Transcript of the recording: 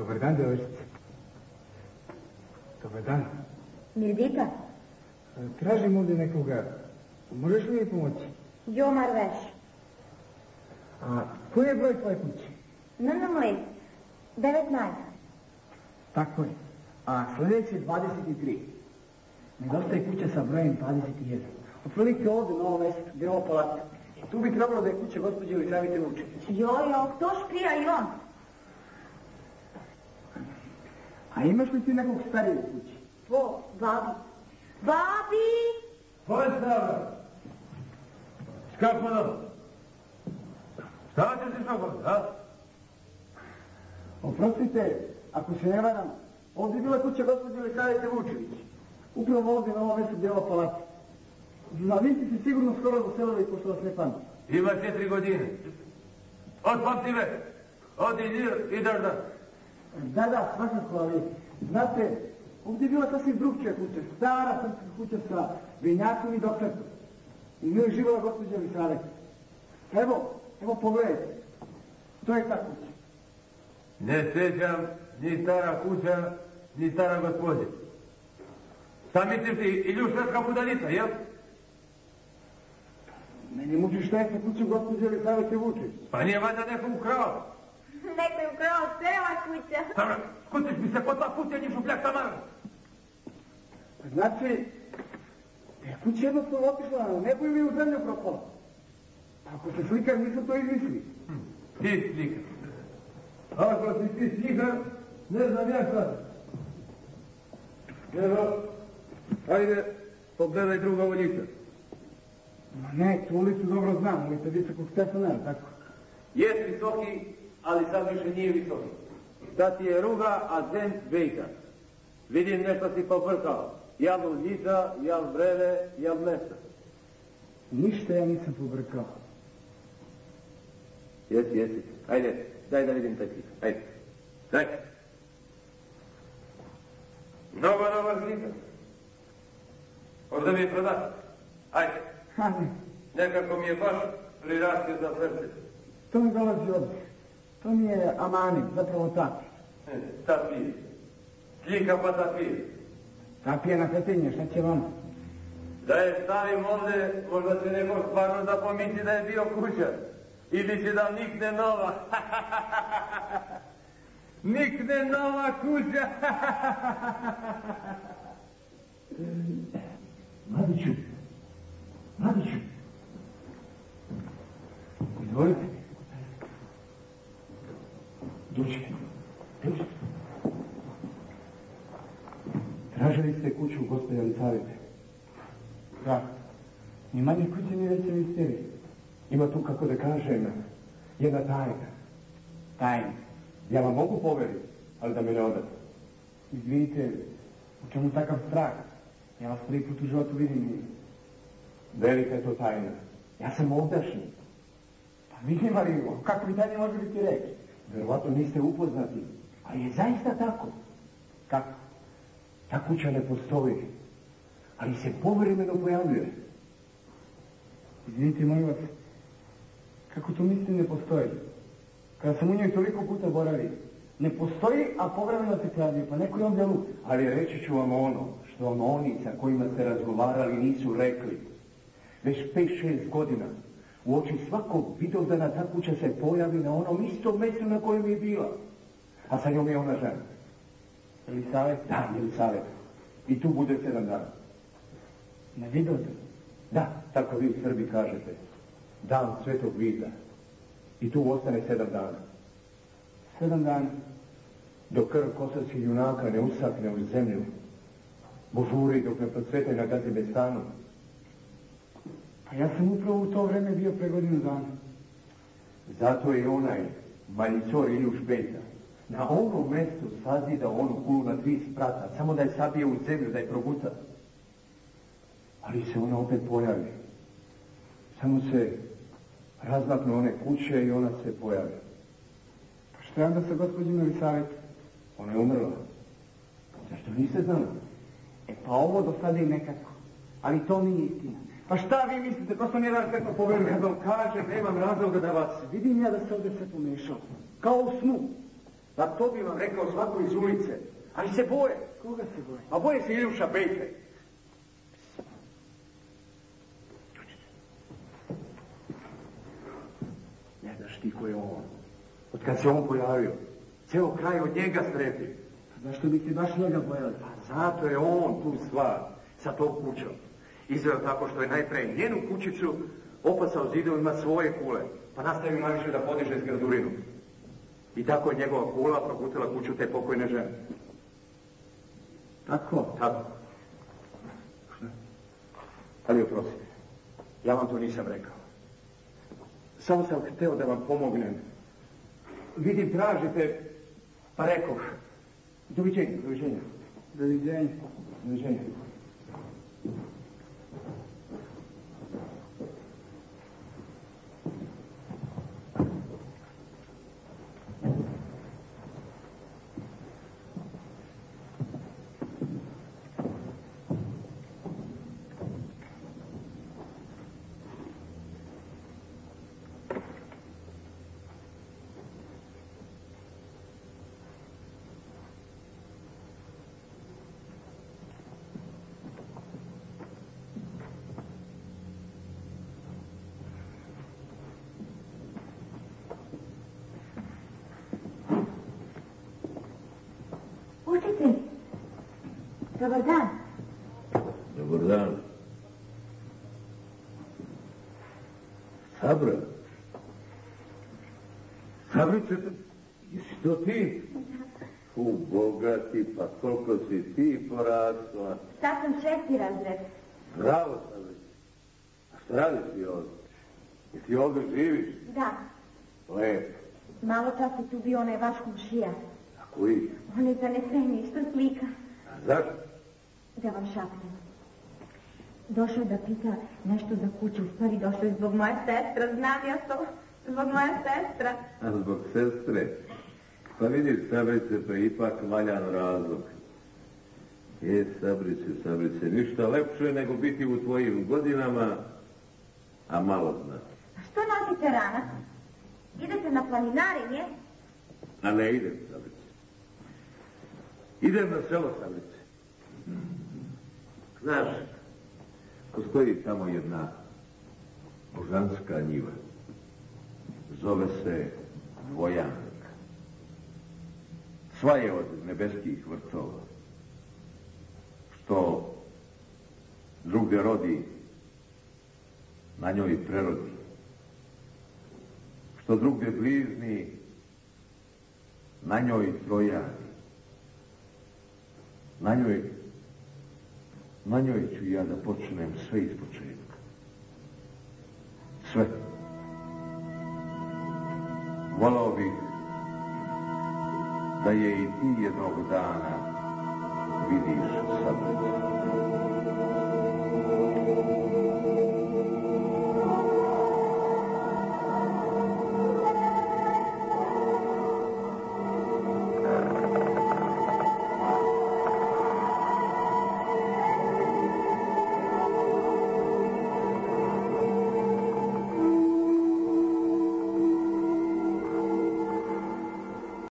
Dobar dan, djevojčice. Dobar dan. Mirdita? Tražim ovdje nekoga. Možeš li mi pomoći? Jomar veš. A koji je broj tvoje kuće? Moj, 19. Tako je. A sljedeći je 23. Nedostaje kuća sa brojem 21. Otprilike ovdje na ovom mjestu, gdje je ovo palac. Tu bi trebalo da je kuća gospođe Elisavete Vučević. Joj, to škrija i on. A imaš li ti nekog starijeg u kući? Tvo, babi. Babi! Postavljam! Skako nam! Šta ćeš ti šokoli, a? Oprostite, ako se ne varam, ovdje je bila kuća gospođe Elisavete Vučević. Upravo ovdje na ovom mjestu gdje je ovo palac. A vi ste se sigurno skoro doselili, pošto vas ne pamti. Ima 4 godine. Otpamti me! Odi i daš dan. Da, svakako, ali znate, ovdje je bila sasvim drugčija kuća, stara srpska kuća sa vinjakom i doktorkom. I njoj je živjela gospođa Elisaveta. Evo pogledajte, to je ta kuća. Ne sjećam ni stara kuća, ni stara gospodje. Šta misliš ti, iljuštarska budanica, jel? Meni muči šta je sa kućom gospođe Elisavete Vučević. Pa nije valjda neko ukrao. Neko je ukrao cela kuća. Stara, skutiš mi se po dva puta njih šupljak tamara. Znači, je kuća jednostavno otišla na nebo ili u zemlju propala? Ako se slikar nisam to izmislio. Ti slikar. Ako si ti slikar, ne znam ja šta. Evo, ajde, pogledaj drugovo lice. Ma ne, tu ulicu dobro znam, ulica Visokog Stefana, tako? Jest visoki, ali sad više nije visoki. Sad ti je ruga, a zem vejka. Vidim nešto si pobrkao. Jel ulica, jel breve, jel mesta. Ništa ja nisam pobrkao. Jesi. Ajde, daj da vidim taj slika. Ajde. Daj. Nova slika. Možda mi je prodat. Ajde. Nekako mi je baš prirastio za srce. To mi dolazi ovdje. To mi je amanin, zapravo tapi. Tapije. Slika pa tapije. Tapije na petenje, šta će vam? Da je stavim ovdje, možda će neko stvarno da pomisli da je bio kuća. Ili će da nikne nova. Nikne nova kuća. Mladiću. Izvolite. Dođite. Tražili ste kuću gospođe Elisavete? Da. Ni manje kuće, ni veće misterije. Ima tu, kako da kažem, jedna tajna. Tajna? Ja vam mogu poveriti, ali da me ne odate. Izvinite, u čemu takav strah? Ja vas prvi put u životu vidim i... Velika je to tajna. Ja sam ovdašnji. Pa vidim, ali kako bi tajna može biti reći? Verovatno niste upoznati, ali je zaista tako. Kako? Ta kuća ne postoji, ali se povremeno pojavljuje. Izvinite, molim vas, kako to mislite ne postoji? Kada sam u njoj toliko puta boravio, ne postoji, a povremeno se pojavljuje, pa neko je on delu. Ali reći ću vam ono, što vam oni sa kojima ste razgovarali nisu rekli. Već 5-6 godina, u oči svakog vidovdana ta kuća se pojavi na onom istom mjestu na kojem je bila. A sa njom je ona žena. Elisaveta? Da, Elisaveta. I tu bude 7 dana. Na vidovdan? Da, tako vi u Srbiji kažete. Dan Svetog Vida. I tu ostane 7 dana. 7 dana? Dok krv kosovskih junaka ne usakne u zemlju. Božuri dok ne procvete na Gazimestanu. Pa ja sam upravo u to vreme bio pre godinu dana. Zato je onaj Maljicor Iljuš Bejta na ovom mjestu sazida onu kulu na 3 sprata, samo da je sabije u zemlju, da je proguta. Ali se ona opet pojavi. Samo se razmaknu one kuće i ona se pojavi. Pa što je onda sa gospođom Elisavete? Ona je umrla. Zašto niste znali? Pa ovo do sada i nekako. Ali to nije istina. Pa šta vi mislite, prosto mi je da kako poverujem. Kad vam kažem, nemam razloga da vas... Vidim ja da ste ovdje sve pomešao. Kao u snu. Pa to bi vam rekao svako iz ulice. Ali se boje. Koga se boje? A boje se Iljuša Bejte. Ne znaš ti ko je on. Od kad se on pojavio, ceo kraj od njega strepi. Zašto bi ti baš njega bojali? Pa zato je on tu stvar sa tom kućom. Izveo tako što je najpre njenu kućicu opasao zidovima svoje kule, pa nastavio najviše da podiže zgradurinu. I tako je njegova kula progutila kuću te pokojne žene. Tako? Tako. Ali oprostite, ja vam to nisam rekao. Samo sam hteo da vam pomognem. Vidim, tražite, pa rekoh. Doviđenja, doviđenja. Doviđenja. Doviđenja. Učitelj, dobar dan. Dobar dan. Sabra? Sabrice, jesi to ti? Boga ti, pa koliko si ti porasla. Sad sam 6. razred. Bravo, Sabrice. A šta radiš ti ovdje? I ti ovdje živiš? Da, Lepo. malo čas je tu bio onaj vaš komšija. A koji? On je zaneseni, što slika. A zašto? Da vam šapnem. Došao je da pita nešto za kuću, u stvari došao je zbog moje sestra, znam ja to, zbog moje sestra. A zbog sestre? Pa vidiš, Sabrice, pa ipak valjan razlog. Sabrice, ništa lepše nego biti u tvojim godinama, a malo znaš. A što nosite rana? Idete na planinarenje? A ne idem, Sabrice. Idem na selo, Sabrice. Znaš, postoji tamo jedna božanska njiva. Zove se Dvojanak. Sva je od nebeskih vrtova. Što drugde rodi, na njoj prerodi. Što drugde blizni, na njoj trojani. Na njoj ću ja da počnem sve iz početka. Sve. Volao bih da je i ti jednog dana vidiš, Sabrice.